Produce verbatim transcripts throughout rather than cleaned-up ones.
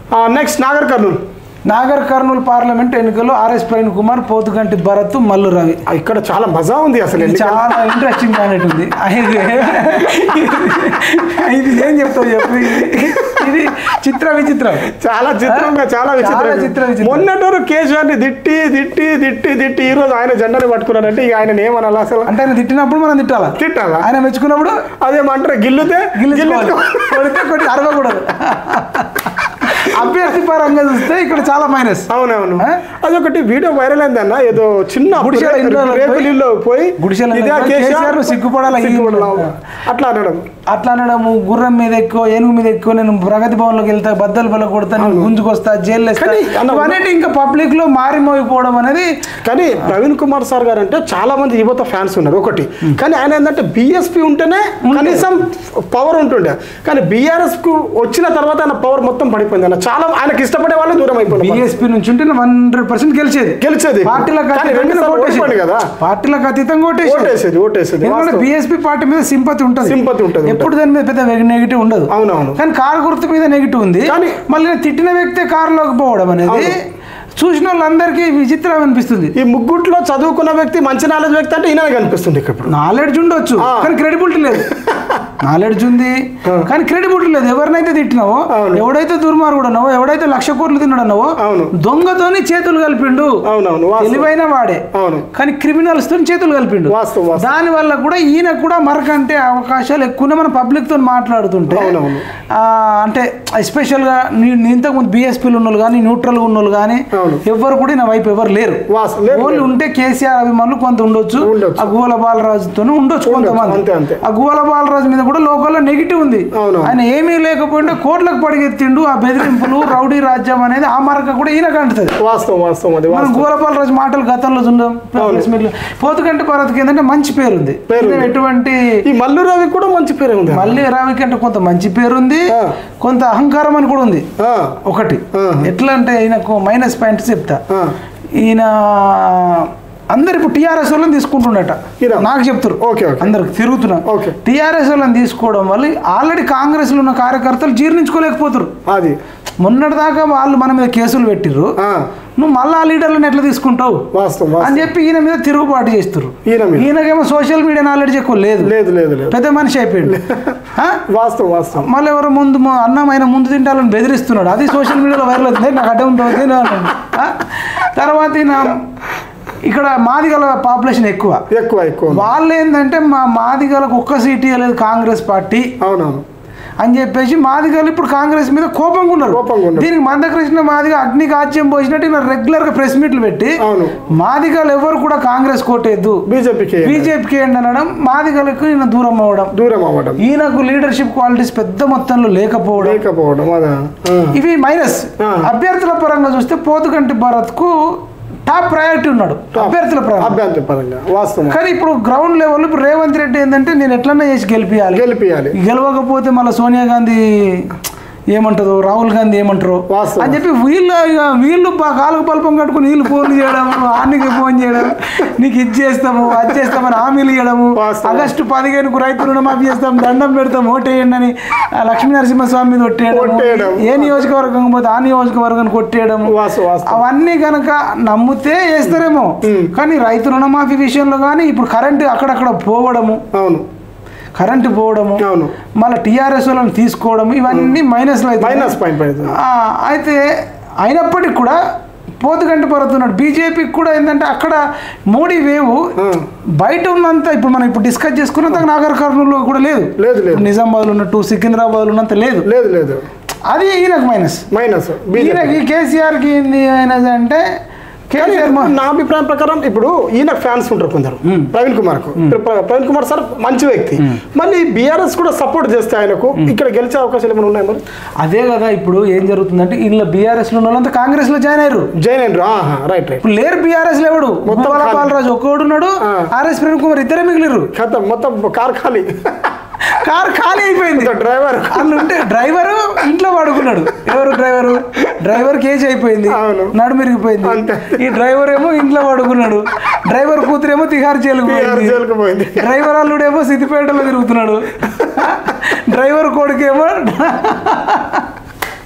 Next Nagar Kurnool Nagar Kurnool parliament ఎన్నికల్లో RS Praveen Kumar, Pothuganti Bharat, Mallu Ravi. ఇక్కడ చాలా మజా ఉంది అసలు, చాలా ఇంట్రెస్టింగ్ క్యాండిడేట్ ఉంది. ఇది ఏం చెప్తావు చెప్పు, ఇది చిత్ర విచిత్రం, చాలా చిత్రంగా చాలా విచిత్రం చిత్ర విచిత్రం. మొన్నటూరు కేసీఆర్ని తిట్టి తిట్టి తిట్టి తిట్టి ఈ రోజు ఆయన జెండాని పట్టుకున్నారంటే ఇక ఆయన ఏమనాలి అసలు? అంటే ఆయన తిట్టినప్పుడు మనం తిట్టాలా? తిట్టాలా? ఆయన మెచ్చుకున్నప్పుడు అదేమంటారు, గిల్లుతే గిల్లుకోవాలి, కొడితే కొట్టి అరవకూడదు. అభ్యర్థి పరంగా చూస్తే ఇక్కడ చాలా మైనస్. అవునవును, అదొకటి వీడియో వైరల్ అయింది అన్న, ఏదో చిన్న రేకులీలో పోయి సిగ్గుపడాలి అట్లా అనడం అట్లా అనడము, గుర్రం మీద ఎక్కువ ఏనుగు మీద ఎక్కువ, నేను ప్రగతి భవన్ లోకి వెళ్తా, బద్దలు బల్ల కొడతా, గుంజుకొస్తా, జైలు వేస్తా, ఇంకా పబ్లిక్ లో మారిమోగిపోవడం అనేది. కానీ ప్రవీణ్ కుమార్ సార్ గారు అంటే చాలా మంది యువత ఫ్యాన్స్ ఉన్నారు ఒకటి, కానీ ఆయన ఏంటంటే బిఎస్పీ ఉంటేనే కనీసం పవర్ ఉంటుండే, కానీ బీఆర్ఎస్ కు వచ్చిన తర్వాత ఆయన పవర్ మొత్తం పడిపోయింది అన్న. చాలా ఆయనకి ఇష్టపడే వాళ్ళు దూరం అయిపోయింది. బీఎస్పీ నుంచి ఉంటే వన్ హండ్రెడ్ పర్సెంట్ గెలిచేది గెలిచేది పార్టీలకు కదా, పార్టీలకు అతీతంగా ఓటేసేది ఓటేసేది బీఎస్పీ పార్టీ మీద సింపతి ఉంటుంది, సింపతి ఉంటుంది, ఎప్పుడు దాని మీద పెద్ద నెగిటివ్ ఉండదు. అవునవును, కానీ కారు గుర్తు మీద నెగిటివ్ ఉంది. కానీ మళ్ళీ తిట్టిన వ్యక్తి కారులోకి పోవడం అనేది చూసిన వాళ్ళందరికీ విచిత్రం అనిపిస్తుంది. ఈ ముగ్గుట్లో చదువుకున్న వ్యక్తి, మంచి నాలెడ్జ్ వ్యక్తి అంటే ఈయన కనిపిస్తుంది. ఇక్కడ నాలెడ్జ్ ఉండొచ్చు కానీ క్రెడిబిలిటీ లేదు. నాలెడ్జ్ ఉంది కానీ క్రెడిబిలిటీ లేదు. ఎవరినైతే తిట్టినావో, ఎవడైతే దుర్మార్గుడు అన్నావో, ఎవడైతే లక్ష కోట్లు తిన్నాడన్నావో, దొంగతోని చేతులు కలిపిండు. తెలివైన వాడే కానీ క్రిమినల్స్ తో చేతులు కలిపిండు. దాని వల్ల కూడా ఈయన కూడా మరకంటే అవకాశాలు ఎక్కువ. మన పబ్లిక్ తో మాట్లాడుతుంటే అంటే ఎస్పెషల్ గా ఇంతకుముందు బిఎస్పీలు ఉన్నోళ్ళు కానీ, న్యూట్రల్ ఉన్నోళ్ళు కానీ ఎవరు కూడా నా వైపు ఎవరు లేరు. వాళ్ళు ఉంటే కేసీఆర్ అభిమానులు కొంత ఉండొచ్చు, ఆ గువ్వల బాలరాజుతో ఉండొచ్చు కొంతమంది. ఆ గువ్వల బాలరాజు మీద కూడా లోకల్లో నెగిటివ్ ఉంది. ఆయన ఏమీ లేకపోయినా కోట్లకు పడిగెత్తిండు. ఆ బెదిరింపులు, రౌడీ రాజ్యం అనేది ఆ మార్క కూడా ఈయన కంటుతుంది. మనం గువ్వల బాలరాజు మాటలు గతంలో చూద్దాం. పోతుగంటి భరత్కి ఏంటంటే మంచి పేరు ఉంది, ఎటువంటి మల్లు రవి కూడా మంచి పేరు ఉంది. మల్లి రవికి అంటే కొంత మంచి పేరు ఉంది, కొంత అహంకారం అని కూడా ఉంది ఒకటి. ఎట్లా అంటే ఈయనకు మైనస్ పాయింట్స్ చెప్తా. ఈయన అందరు ఇప్పుడు టీఆర్ఎస్ వాళ్ళని తీసుకుంటున్నట నాకు చెప్తారు, అందరికి తిరుగుతున్నా. టీఆర్ఎస్ వాళ్ళని తీసుకోవడం వల్ల ఆల్రెడీ కాంగ్రెస్ లో ఉన్న కార్యకర్తలు జీర్ణించుకోలేకపోతారు. అది మొన్నటి దాకా వాళ్ళు మన మీద కేసులు పెట్టిర్రు, నువ్వు మళ్ళీ ఆ లీడర్లను ఎట్లా తీసుకుంటావు అని చెప్పి ఈయన మీద తిరుగుబాటు చేస్తారు. ఈయనకేమో సోషల్ మీడియా నాలెడ్జ్ ఎక్కువ లేదు, పెద్ద మనిషి అయిపోయింది. మళ్ళీ ఎవరు ముందు అన్నమైన ముందు తింటాలని బెదిరిస్తున్నాడు, అది సోషల్ మీడియాలో వైరల్ అవుతుంది. నాకు అడ్డం ఉంటుంది. తర్వాత ఈయన ఇక్కడ మాదిగల పాపులేషన్ ఎక్కువ ఎక్కువ ఎక్కువ వాళ్ళు ఏంటంటే మా మాదిగలకు ఒక్క సీట్ ఇవ్వలేదు కాంగ్రెస్ పార్టీ అవునవును అని చెప్పేసి మాదిగలు ఇప్పుడు కాంగ్రెస్ మీద కోపంగా ఉన్నారు. దీనికి మందకృష్ణ మాదిగ అగ్నికి ఆజ్యం పోసినట్టు రెగ్యులర్ గా ప్రెస్ మీట్లు పెట్టి మాదిగలు ఎవరు కూడా కాంగ్రెస్ కోటేద్దు, బీజేపీకి బీజేపీకి ఏంటి అనడం, మాదిగలకు ఈయన దూరం అవ్వడం దూరం అవ్వడం ఈయనకు లీడర్షిప్ క్వాలిటీస్ పెద్ద మొత్తంలో లేకపోవడం లేకపోవడం ఇవి మైనస్. అభ్యర్థుల పరంగా చూస్తే పోతుగంటి భరత్ కు టాప్ ప్రయారిటీ ఉన్నాడు అభ్యర్థుల అభ్యర్థి పరంగా వాస్తవం. కానీ ఇప్పుడు గ్రౌండ్ లెవెల్ ఇప్పుడు రేవంత్ రెడ్డి ఏంటంటే నేను ఎట్లన్నా చేసి గెలిపియాలి గెలిపియాలి గెలవకపోతే మళ్ళీ సోనియా గాంధీ ఏమంటారు, రాహుల్ గాంధీ ఏమంటారు అని చెప్పి వీళ్ళు వీళ్ళు కాలుకు పల్పం కట్టుకుని వీళ్ళు ఫోన్లు చేయడం, ఆనికి ఫోన్ చేయడం, నీకు ఇది చేస్తాము అది చేస్తామని హామీలు ఇవ్వడము, ఆగస్టు పదిహేనుకు రైతు రుణమాఫీ చేస్తాం, దండం పెడతాం, ఓటేయండి అని లక్ష్మీ నరసింహస్వామి మీద కొట్టేయడం, ఏ నియోజకవర్గం పోతే ఆ నియోజకవర్గాన్ని కొట్టేయడం, అవన్నీ కనుక నమ్మితే వేస్తారేమో. కానీ రైతు రుణమాఫీ విషయంలో కానీ ఇప్పుడు కరెంటు అక్కడక్కడ పోవడము, అవును కరెంటు పోవడము, మళ్ళీ టీఆర్ఎస్ వాళ్ళని తీసుకోవడము, ఇవన్నీ మైనస్ మైనస్ పాయింట్ అయితే. అయినప్పటికీ కూడా పోతుగంటి పడుతున్నాడు. బీజేపీకి కూడా ఏంటంటే అక్కడ మోడీ వేవ్ బయట ఉన్నంత ఇప్పుడు మనం ఇప్పుడు డిస్కస్ చేసుకున్నంత నాగర్ కర్నూలులో కూడా లేదు లేదు లేదు నిజామాబాద్లో ఉన్నట్టు సికింద్రాబాద్లో ఉన్నంత లేదు లేదు లేదు అది ఈయనకు మైనస్ మైనస్ ఈయనకి కేసీఆర్కి ఏంది మైనస్ అంటే నా అభిప్రాయం ప్రకారం ఇప్పుడు ఈయన ఫ్యాన్స్ ఉంటారు కొందరు ప్రవీణ్ కుమార్ కు. ప్రవీణ్ కుమార్ సార్ మంచి వ్యక్తి, మళ్ళీ బీఆర్ఎస్ కూడా సపోర్ట్ చేస్తే ఆయనకు ఇక్కడ గెలిచే అవకాశాలు ఏమైనా ఉన్నాయి మరి? అదే కదా ఇప్పుడు ఏం జరుగుతుందంటే ఇలా బీఆర్ఎస్ లో ఉన్న వాళ్ళంతా కాంగ్రెస్ లో జాయిన్ అయ్యారు జాయిన్ అయ్యారు రైట్ రైట్ లేరు బీఆర్ఎస్ లేవడు మొత్తం బాలరాజు ఒక్కడు ఉన్నాడు, ఆర్ఎస్ ప్రవీణ్ కుమార్ ఇద్దరే మిగిలిరు. మొత్తం కార్ ఖాళీ కార్ ఖాళీ అయిపోయింది. డ్రైవర్ అన్న ఉంటే డ్రైవర్ ఇంట్లో పడుకున్నాడు. ఎవరు డ్రైవరు? డ్రైవర్ కేజీ అయిపోయింది, నడుమిరిగిపోయింది. ఈ డ్రైవర్ ఏమో ఇంట్లో పడుకున్నాడు, డ్రైవర్ కూతురేమో తిహార్ జైలుకు పోయింది, డ్రైవర్ అల్లుడేమో సిద్దిపేటలో తిరుగుతున్నాడు, డ్రైవర్ కొడుకేమో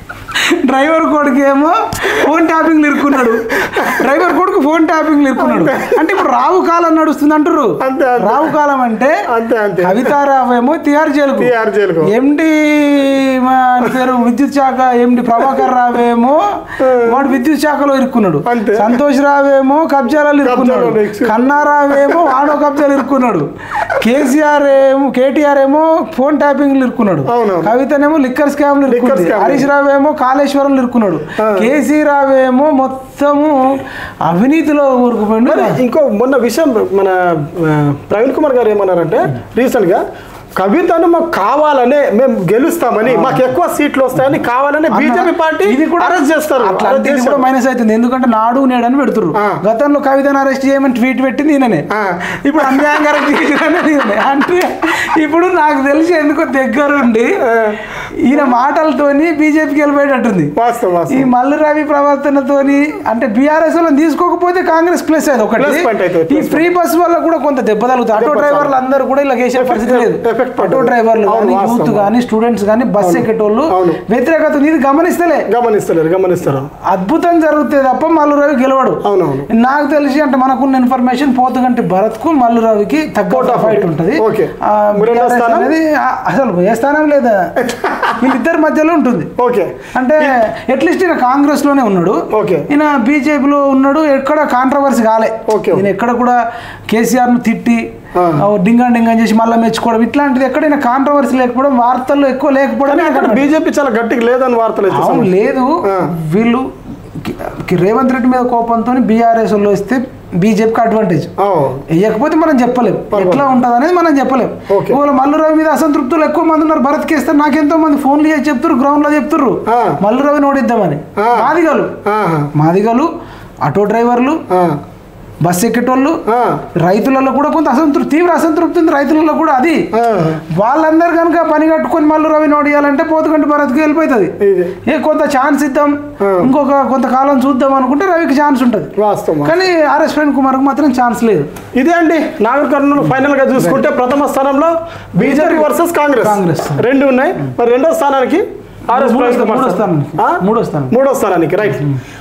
డ్రైవర్ కొడుకు ఏమో ఫోన్ ట్యాపింగ్లు ఇరుక్కున్నాడు డ్రైవర్ కొడుకు ఫోన్ ట్యాపింగ్లు ఇరుక్కున్నాడు అంటే ఇప్పుడు రావు కాలం నడుస్తుంది అంటారు రావు కాలం అంటే కవితారావు ఏమో తిహార్ జైలుకు ఎండి పేరు విద్యుత్ శాఖ ఎండి ప్రభాకర్ రావు ఏమో వాడు విద్యుత్ శాఖలో ఇరుక్కున్నాడు సంతోష్ రావు ఏమో కబ్జాలలో ఇరుక్కున్నాడు కన్నారావు ఏమో వాడో కబ్జాలు ఇరుక్కున్నాడు కేసీఆర్ ఏమో కేటీఆర్ ఏమో ఫోన్ ట్యాపింగ్లు ఇరుక్కున్నాడు కవితనేమో లిక్కర్ స్కామ్లు ఇరుక్కుంది హరీష్ రావు ఏమో కాళేశ్వరంలో ఇరుక్కున్నాడు కేసీ రావు ఏమో మొత్తము అవినీతిలో ఊరుకుపోయింది. ఇంకో మొన్న విషయం మన ప్రవీణ్ కుమార్ గారు ఏమన్నారంటే రీసెంట్ గా కవితను మాకు కావాలనే మేము గెలుస్తామని మాకు ఎక్కువ సీట్లు వస్తాయని కావాలని బీజేపీ పార్టీ ఇది కూడా అరెస్ట్ చేస్తారు. కూడా మైనస్ అవుతుంది ఎందుకంటే నాడు నేడని పెడుతురు గతంలో కవితను అరెస్ట్ చేయమని ట్వీట్ పెట్టింది ఈయననే ఇప్పుడు అన్యాయంగా అరెస్ట్ చేసిననే అంటే ఇప్పుడు నాకు తెలిసి ఎందుకో దగ్గరుండి ఈయన మాటలతోని బీజేపీకి వెళ్ళిపోయేటట్టుంది. ఈ మల్లు రవి ప్రవర్తనతోని అంటే బీఆర్ఎస్ వాళ్ళని తీసుకోకపోతే కాంగ్రెస్ ప్లస్ అది ఒకటి. ఈ ఫ్రీ బస్ వల్ల కూడా కొంత దెబ్బ తగులుతుంది. ఆటో డ్రైవర్లు అందరూ కూడా ఇలా చేసే పరిస్థితి లేదు. ఆటో డ్రైవర్లు కానీ యూత్ కానీ స్టూడెంట్స్ కానీ బస్ ఎక్కేటోళ్ళు వ్యతిరేకత ఇది గమనిస్తలే గమనిస్తలేరు గమనిస్తారు. అద్భుతం జరుగుతుంది తప్ప మల్లు రవి గెలవడు. నాకు తెలిసి అంటే మనకున్న ఇన్ఫర్మేషన్ పోతుగంటి భరత్ కు మల్లు రవికి తక్కువ ఫైట్ ఉంటుంది. అసలు ఏ స్థానం లేదా వీళ్ళిద్దరి మధ్యలో ఉంటుంది. అంటే అట్లీస్ట్ ఈయన కాంగ్రెస్ లోనే ఉన్నాడు, ఈయన బీజేపీలో ఉన్నాడు. ఎక్కడ కాంట్రవర్సీ కాలే. ఈయన ఎక్కడ కూడా కేసీఆర్ ను తిట్టి డింగా డింగా చేసి మళ్ళీ మెచ్చుకోవడం ఇట్లాంటిది ఎక్కడైనా కాంట్రవర్సీ లేకపోవడం వార్తల్లో ఎక్కువ లేకపోవడం. బీజేపీ చాలా గట్టిగా లేదని వార్తలు లేదు. వీళ్ళు రేవంత్ రెడ్డి మీద కోపంతో బీఆర్ఎస్ లో ఇస్తే బీజేపీకి అడ్వాంటేజ్. వేయకపోతే మనం చెప్పలేం ఎట్లా ఉంటుంది అనేది మనం చెప్పలేం. ఒకవేళ మల్లు రవి మీద అసంతృప్తులు ఎక్కువ మంది ఉన్నారు. భరత్ కేస్తారు నాకెంతో మంది ఫోన్లు చేసి చెప్తారు, గ్రౌండ్ లో చెప్తారు మల్లు రవిని ఓడిద్దామని. మాదిగలు మాదిగలు ఆటో డ్రైవర్లు బస్ ఎక్కేటోళ్ళు రైతులలో కూడా కొంత అసంతృప్తి తీవ్ర అసంతృప్తి ఉంది రైతులలో కూడా. అది వాళ్ళందరూ కనుక పని కట్టుకొని మల్లు రవిని ఓడియాలంటే పోతుగంటి భరత్కి వెళ్ళిపోతుంది. ఏ కొంత ఛాన్స్ ఇద్దాం ఇంకొక కొంతకాలం చూద్దాం అనుకుంటే రవికి ఛాన్స్ ఉంటుంది. కానీ ఆర్ఎస్ ప్రవీణ్ కుమార్ కు మాత్రం ఛాన్స్ లేదు. ఇదే అండి నాగర్ కర్నూలు ఫైనల్ గా చూసుకుంటే ప్రథమ స్థానంలో బీజేపీ వర్సెస్ కాంగ్రెస్ కాంగ్రెస్ రెండు ఉన్నాయి. మరి రెండో స్థానానికి ఆర్ఎస్ ప్రవీణ్ కుమార్ మూడో స్థానానికి మూడో స్థానానికి రైట్.